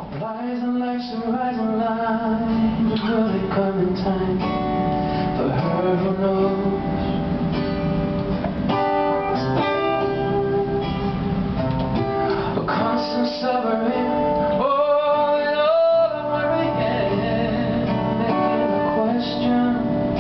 Rising like some rising line, but will it come in time for her who knows? A constant suffering, oh, and all the worrying, making the question,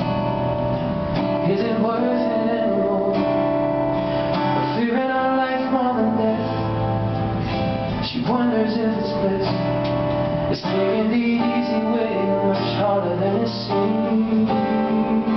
is it worth it anymore? Fearing our life more than death, she wonders if it's best. It's taking the easy way, much harder than it seems.